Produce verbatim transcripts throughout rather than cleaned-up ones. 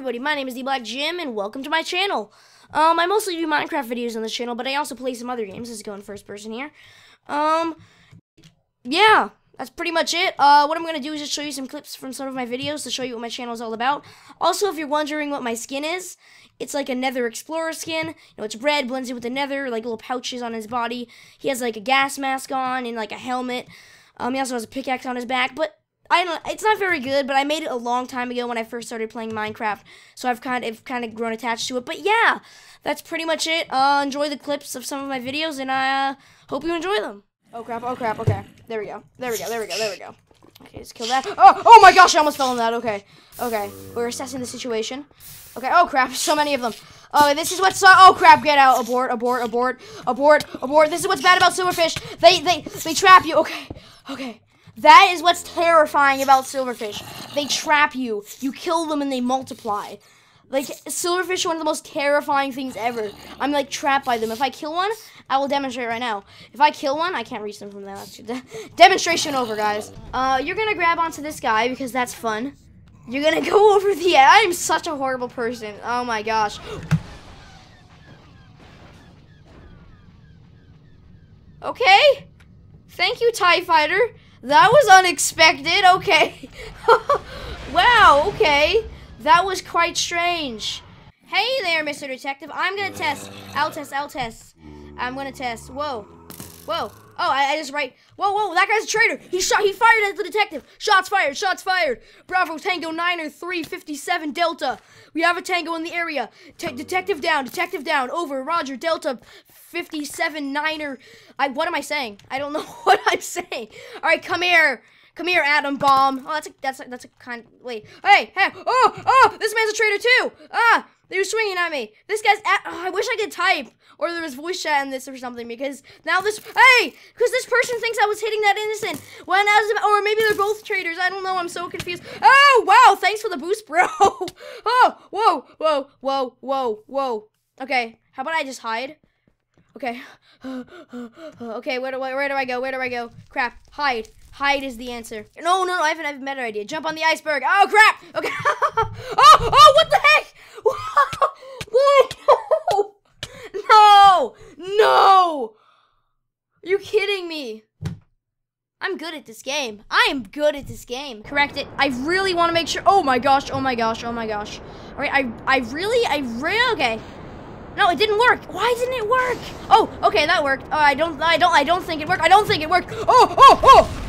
everybody, my name is The Black Jim, and welcome to my channel. Um, I mostly do Minecraft videos on this channel, but I also play some other games. This is going first person here. Um, yeah, that's pretty much it. Uh, what I'm going to do is just show you some clips from some of my videos to show you what my channel is all about. Also, if you're wondering what my skin is, it's like a Nether Explorer skin. You know, it's red, blends in with the Nether, like little pouches on his body. He has like a gas mask on and like a helmet. Um, he also has a pickaxe on his back, but I don't know, it's not very good, but I made it a long time ago when I first started playing Minecraft, so I've kind of kind of grown attached to it. But yeah, that's pretty much it. Uh, enjoy the clips of some of my videos, and I uh, hope you enjoy them. Oh crap, oh crap, okay. There we go, there we go, there we go, there we go. Okay, let's kill that. Oh, oh my gosh, I almost fell in that, okay. Okay, we're assessing the situation. Okay, oh crap, so many of them. Oh, this is what's, uh, oh crap, get out, abort, abort, abort, abort, abort. This is what's bad about silverfish. They, they, they trap you, okay, okay. That is what's terrifying about silverfish. They trap you. You kill them and they multiply. Like, silverfish are one of the most terrifying things ever. I'm, like, trapped by them. If I kill one, I will demonstrate right now. If I kill one, I can't reach them from there. That's de demonstration over, guys. Uh, you're gonna grab onto this guy because that's fun. You're gonna go over the edge. I am such a horrible person. Oh, my gosh. Okay. Thank you, TIE Fighter. That was unexpected, okay. Wow, okay. That was quite strange. Hey there, Mister Detective. I'm gonna test. I'll test, I'll test. I'm gonna test. Whoa. Whoa. Oh, I, I just right. Whoa, whoa, that guy's a traitor. He shot, he fired at the detective. Shots fired, shots fired. Bravo, Tango, Niner, three fifty-seven, Delta. We have a Tango in the area. Te detective down, detective down. Over, Roger, Delta, fifty-seven, Niner. I, what am I saying? I don't know what I'm saying. All right, come here. Come here, Atom Bomb. Oh, that's a, that's a, that's a kind, wait. Hey, hey, oh, oh, this man's a traitor too. Ah, they were swinging at me. This guy's at, oh, I wish I could type. Or there was voice chat in this or something, because now this, hey, because this person thinks I was hitting that innocent, when as, or maybe they're both traitors, I don't know, I'm so confused. Oh, wow, thanks for the boost, bro. Oh, whoa, whoa, whoa, whoa, whoa. Okay, how about I just hide? Okay, okay, where do, I, where do I go, where do I go? Crap, hide, hide is the answer. No, no, no, I have, I have a better idea. Jump on the iceberg. Oh, crap, okay. Oh, oh, what the heck? What? No! No! Are you kidding me? I'm good at this game. I am good at this game. Correct it. I really want to make sure. Oh my gosh, oh my gosh, oh my gosh. All right, I, I really, I really, okay. No, it didn't work. Why didn't it work? Oh, okay, that worked. Oh, I don't, I don't, I don't think it worked. I don't think it worked. Oh, oh, oh!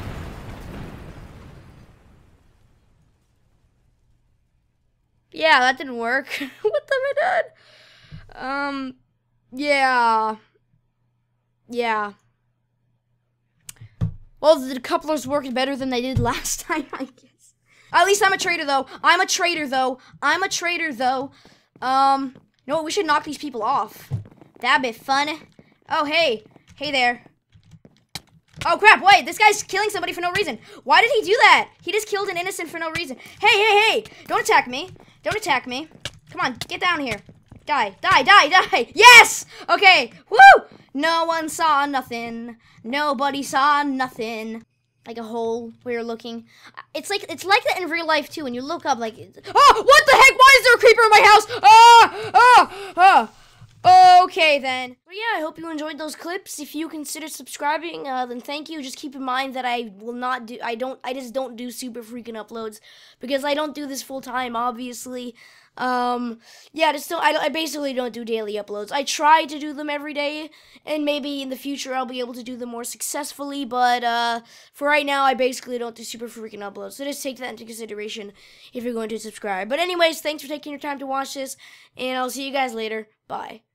Yeah, that didn't work. What the heck? Um, yeah, yeah. Well, the couplers worked better than they did last time, I guess. At least I'm a traitor, though. I'm a traitor, though. I'm a traitor, though. Um, you know what? We should knock these people off. That'd be fun. Oh, hey. Hey there. Oh, crap. Wait, this guy's killing somebody for no reason. Why did he do that? He just killed an innocent for no reason. Hey, hey, hey. Don't attack me. Don't attack me. Come on, get down here. Die, die, die, die. Yes! Okay, woo! No one saw nothing. Nobody saw nothing. Like a hole where you're looking. It's like it's like that in real life too. When you look up, like, oh, what the heck? Why is there a creeper in my house? Ah, ah, ah. Okay then. But yeah, I hope you enjoyed those clips. If you consider subscribing, uh, then thank you. Just keep in mind that I will not do. I don't. I just don't do super freaking uploads because I don't do this full time. Obviously. Um, yeah, just don't, I, I basically don't do daily uploads. I try to do them every day, and maybe in the future I'll be able to do them more successfully, but, uh, for right now, I basically don't do super freaking uploads, so just take that into consideration if you're going to subscribe. But anyways, thanks for taking your time to watch this, and I'll see you guys later. Bye.